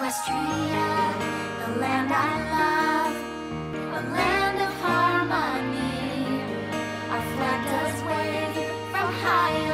Equestria, the land I love, a land of harmony. Our flag does wave from high